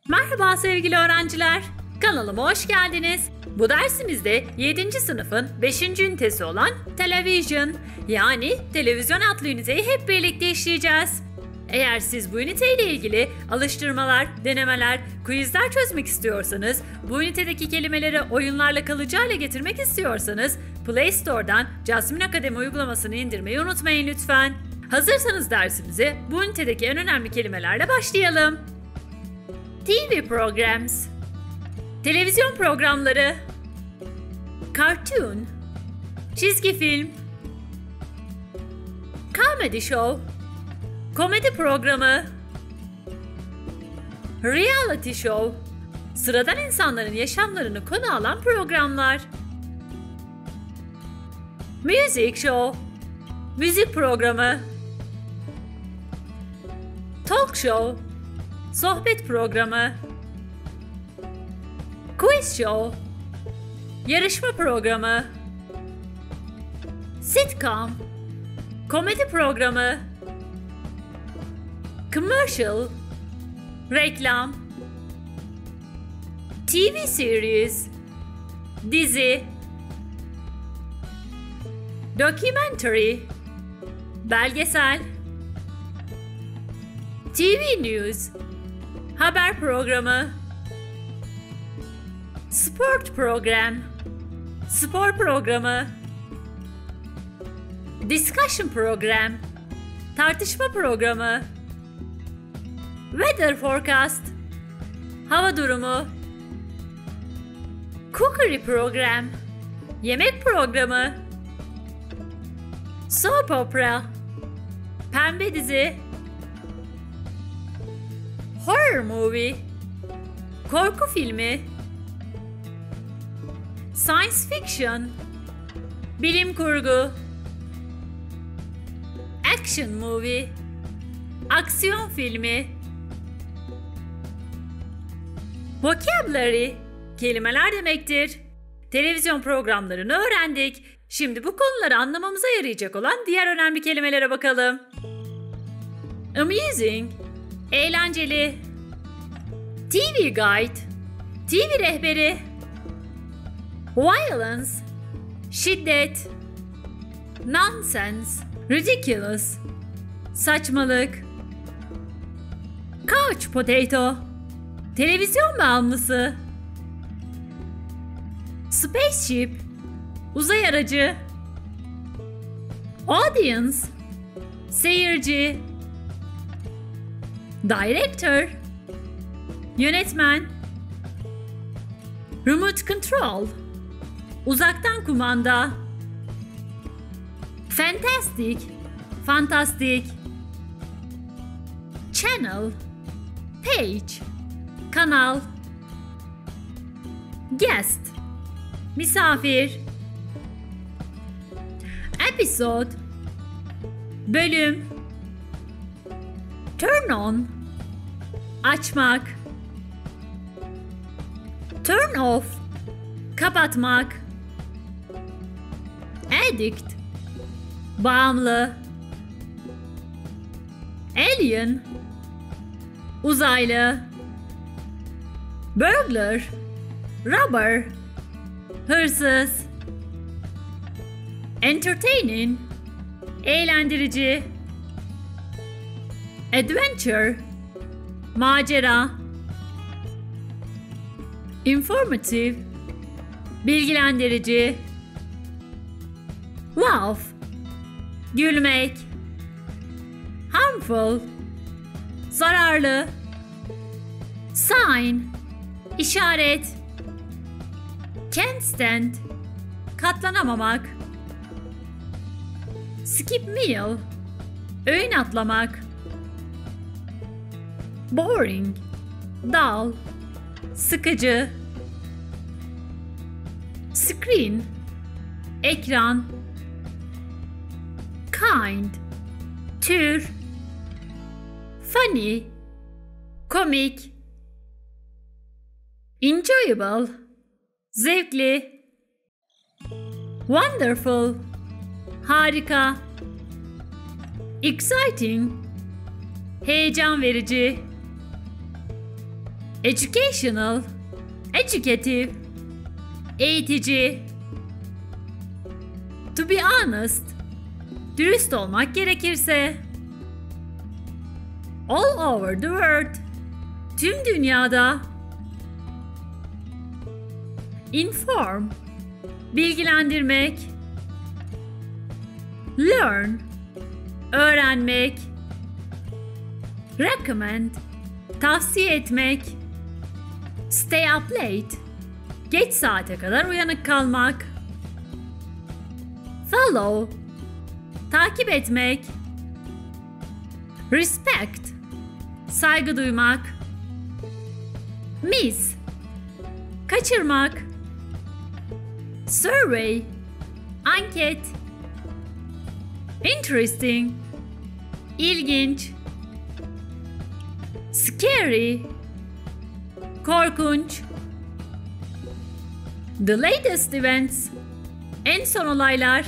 Merhaba sevgili öğrenciler. Kanalıma hoş geldiniz. Bu dersimizde 7. sınıfın 5. ünitesi olan Television yani televizyon adlı üniteyi hep birlikte işleyeceğiz. Eğer siz bu üniteyle ilgili alıştırmalar, denemeler, quizler çözmek istiyorsanız, bu ünitedeki kelimeleri oyunlarla kalıcı hale getirmek istiyorsanız Play Store'dan Jasmine Akademi uygulamasını indirmeyi unutmayın lütfen. Hazırsanız dersimize bu ünitedeki en önemli kelimelerle başlayalım. TV programs, televizyon programları, cartoon, çizgi film, comedy show, komedi programı, reality show, sıradan insanların yaşamlarını konu alan programlar, music show, müzik programı, talk show, sohbet programı, quiz show, yarışma programı, sitcom, komedi programı, commercial, reklam, TV series, dizi, documentary, belgesel, TV news, haber programı, sport program, spor programı, discussion program, tartışma programı, weather forecast, hava durumu, cookery program, yemek programı, soap opera, pembe dizi, horror movie, korku filmi, science fiction, bilim kurgu, action movie, aksiyon filmi, vocabulary, kelimeler demektir. Televizyon programlarını öğrendik. Şimdi bu konuları anlamamıza yarayacak olan diğer önemli kelimelere bakalım. Amusing, eğlenceli, TV guide, TV rehberi, violence, şiddet, nonsense, ridiculous, saçmalık, couch potato, televizyon bağımlısı, spaceship, uzay aracı, audience, seyirci, director, yönetmen, remote control, uzaktan kumanda, fantastic, fantastik, channel, page, kanal, guest, misafir, episode, bölüm, turn on, açmak, turn off, kapatmak, addict, bağımlı, alien, uzaylı, burglar, robber, hırsız, entertaining, eğlendirici, adventure, macera, informative, bilgilendirici, laugh, gülmek, harmful, zararlı, sign, işaret, can't stand, katlanamamak, skip meal, öğün atlamak, boring, dull, sıkıcı, screen, ekran, kind, tür, funny, komik, enjoyable, zevkli, wonderful, harika, exciting, heyecan verici, educational, educative, eğitici. To be honest, dürüst olmak gerekirse. All over the world, tüm dünyada. Inform, bilgilendirmek. Learn, öğrenmek. Recommend, tavsiye etmek. Stay up late, geç saate kadar uyanık kalmak. Follow, takip etmek. Respect, saygı duymak. Miss, kaçırmak. Survey, anket. Interesting, ilginç. Scary, korkunç. The latest events, en son olaylar.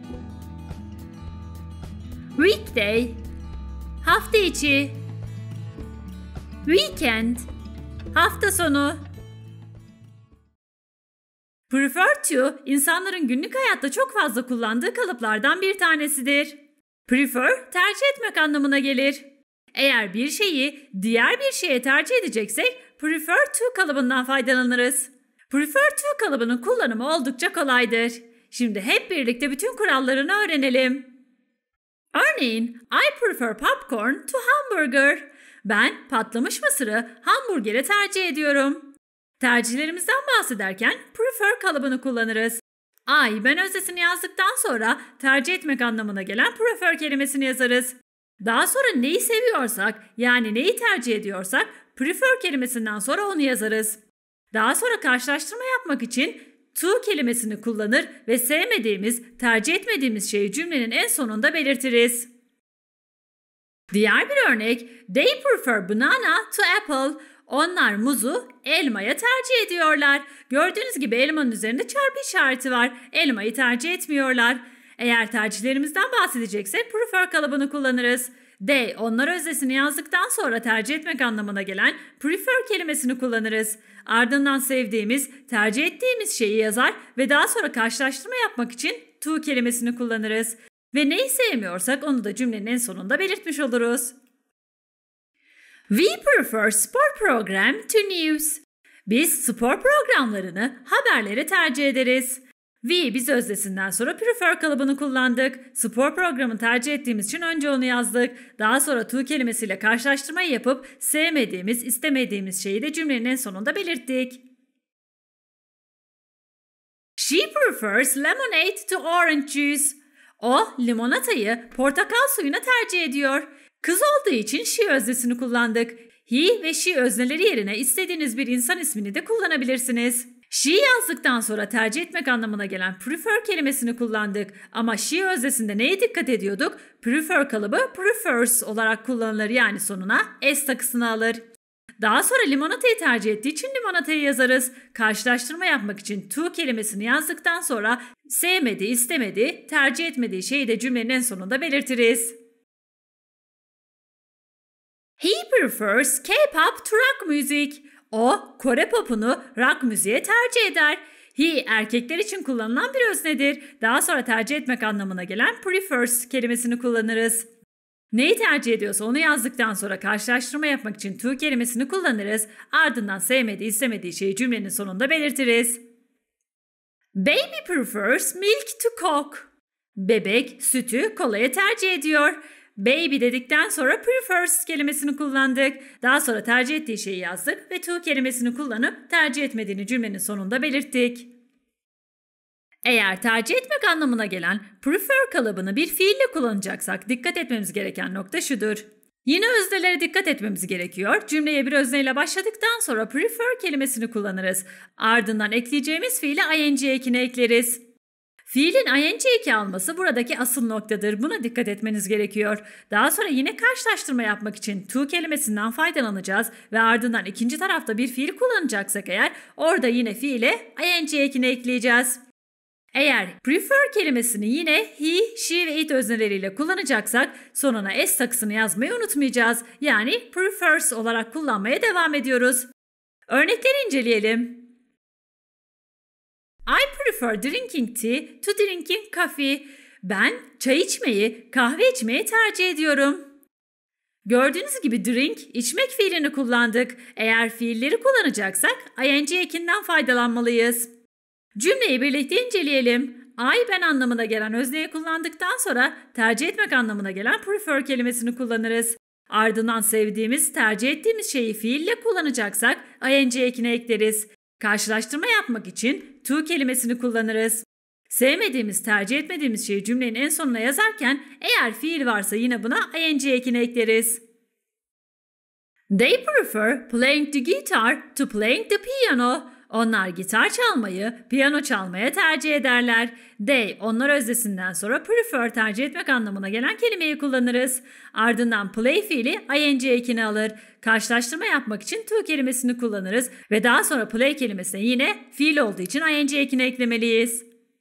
Weekday, hafta içi. Weekend, hafta sonu. Prefer to, insanların günlük hayatta çok fazla kullandığı kalıplardan bir tanesidir. Prefer, tercih etmek anlamına gelir. Eğer bir şeyi diğer bir şeye tercih edeceksek, prefer to kalıbından faydalanırız. Prefer to kalıbının kullanımı oldukça kolaydır. Şimdi hep birlikte bütün kurallarını öğrenelim. Örneğin, I prefer popcorn to hamburger. Ben patlamış mısırı hamburgere tercih ediyorum. Tercihlerimizden bahsederken prefer kalıbını kullanırız. Ben özdesini yazdıktan sonra tercih etmek anlamına gelen prefer kelimesini yazarız. Daha sonra neyi seviyorsak, yani neyi tercih ediyorsak prefer kelimesinden sonra onu yazarız. Daha sonra karşılaştırma yapmak için to kelimesini kullanır ve sevmediğimiz, tercih etmediğimiz şeyi cümlenin en sonunda belirtiriz. Diğer bir örnek, they prefer banana to apple. Onlar muzu elmaya tercih ediyorlar. Gördüğünüz gibi elmanın üzerinde çarpı işareti var. Elmayı tercih etmiyorlar. Eğer tercihlerimizden bahsedeceksek prefer kalıbını kullanırız. They, onlar özdesini yazdıktan sonra tercih etmek anlamına gelen prefer kelimesini kullanırız. Ardından sevdiğimiz, tercih ettiğimiz şeyi yazar ve daha sonra karşılaştırma yapmak için to kelimesini kullanırız. Ve neyi sevmiyorsak onu da cümlenin en sonunda belirtmiş oluruz. We prefer sport program to news. Biz spor programlarını haberlere tercih ederiz. Biz özdesinden sonra prefer kalıbını kullandık. Spor programını tercih ettiğimiz için önce onu yazdık. Daha sonra to kelimesiyle karşılaştırmayı yapıp sevmediğimiz, istemediğimiz şeyi de cümlenin en sonunda belirttik. She prefers lemonade to orange juice. O limonatayı portakal suyuna tercih ediyor. Kız olduğu için she özdesini kullandık. He ve she özneleri yerine istediğiniz bir insan ismini de kullanabilirsiniz. She yazdıktan sonra tercih etmek anlamına gelen prefer kelimesini kullandık. Ama she özdesinde neye dikkat ediyorduk? Prefer kalıbı prefers olarak kullanılır, yani sonuna s takısını alır. Daha sonra limonatayı tercih ettiği için limonatayı yazarız. Karşılaştırma yapmak için to kelimesini yazdıktan sonra sevmediği, istemediği, tercih etmediği şeyi de cümlenin en sonunda belirtiriz. He prefers K-pop to rock music. O, Kore popunu rock müziğe tercih eder. He, erkekler için kullanılan bir öznedir. Daha sonra tercih etmek anlamına gelen prefers kelimesini kullanırız. Neyi tercih ediyorsa onu yazdıktan sonra karşılaştırma yapmak için to kelimesini kullanırız. Ardından sevmediği, istemediği şeyi cümlenin sonunda belirtiriz. Baby prefers milk to coke. Bebek sütü kolaya tercih ediyor. Baby dedikten sonra prefers kelimesini kullandık. Daha sonra tercih ettiği şeyi yazdık ve to kelimesini kullanıp tercih etmediğini cümlenin sonunda belirttik. Eğer tercih etmek anlamına gelen prefer kalıbını bir fiille kullanacaksak dikkat etmemiz gereken nokta şudur. Yine öznelere dikkat etmemiz gerekiyor. Cümleye bir özneyle başladıktan sonra prefer kelimesini kullanırız. Ardından ekleyeceğimiz fiile ing ekini ekleriz. Fiilin ing eki alması buradaki asıl noktadır. Buna dikkat etmeniz gerekiyor. Daha sonra yine karşılaştırma yapmak için to kelimesinden faydalanacağız ve ardından ikinci tarafta bir fiil kullanacaksak eğer orada yine fiile ing ekini ekleyeceğiz. Eğer prefer kelimesini yine he, she ve it özneleriyle kullanacaksak sonuna s takısını yazmayı unutmayacağız. Yani prefers olarak kullanmaya devam ediyoruz. Örnekleri inceleyelim. I prefer drinking tea to drinking coffee. Ben çay içmeyi, kahve içmeyi tercih ediyorum. Gördüğünüz gibi drink, içmek fiilini kullandık. Eğer fiilleri kullanacaksak ing ekinden faydalanmalıyız. Cümleyi birlikte inceleyelim. I ben anlamına gelen özneyi kullandıktan sonra tercih etmek anlamına gelen prefer kelimesini kullanırız. Ardından sevdiğimiz, tercih ettiğimiz şeyi fiille kullanacaksak ing ekine ekleriz. Karşılaştırma yapmak için to kelimesini kullanırız. Sevmediğimiz, tercih etmediğimiz şeyi cümlenin en sonuna yazarken eğer fiil varsa yine buna ing ekini ekleriz. They prefer playing the guitar to playing the piano. Onlar gitar çalmayı, piyano çalmaya tercih ederler. They, onlar öznesinden sonra prefer tercih etmek anlamına gelen kelimeyi kullanırız. Ardından play fiili ing ekini alır. Karşılaştırma yapmak için to kelimesini kullanırız ve daha sonra play kelimesine yine fiil olduğu için ing ekini eklemeliyiz.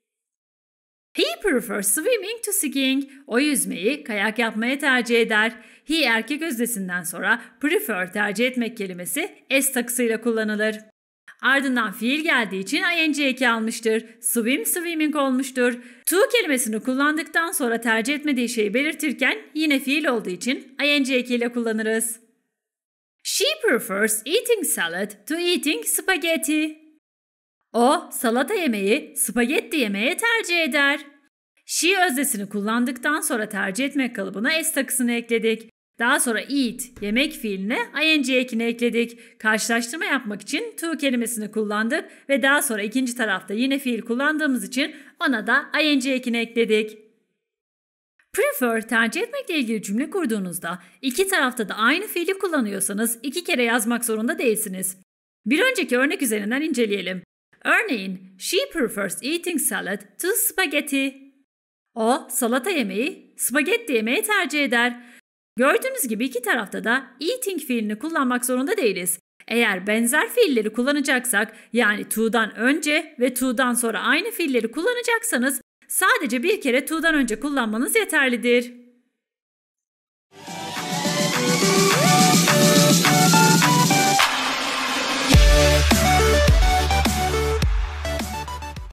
He prefers swimming to skiing. O yüzmeyi, kayak yapmaya tercih eder. He erkek öznesinden sonra prefer tercih etmek kelimesi s takısıyla kullanılır. Ardından fiil geldiği için ing eki almıştır. Swim, swimming olmuştur. To kelimesini kullandıktan sonra tercih etmediği şeyi belirtirken yine fiil olduğu için ing ekiyle kullanırız. She prefers eating salad to eating spaghetti. O salata yemeği, spagetti yemeye tercih eder. She öznesini kullandıktan sonra tercih etmek kalıbına s takısını ekledik. Daha sonra eat, yemek fiiline ing ekini ekledik. Karşılaştırma yapmak için to kelimesini kullandık ve daha sonra ikinci tarafta yine fiil kullandığımız için ona da ing ekini ekledik. Prefer tercih etmekle ilgili cümle kurduğunuzda iki tarafta da aynı fiili kullanıyorsanız iki kere yazmak zorunda değilsiniz. Bir önceki örnek üzerinden inceleyelim. Örneğin, she prefers eating salad to spaghetti. O salata yemeği, spagetti yemeği tercih eder. Gördüğünüz gibi iki tarafta da eating fiilini kullanmak zorunda değiliz. Eğer benzer fiilleri kullanacaksak, yani to'dan önce ve to'dan sonra aynı fiilleri kullanacaksanız sadece bir kere to'dan önce kullanmanız yeterlidir.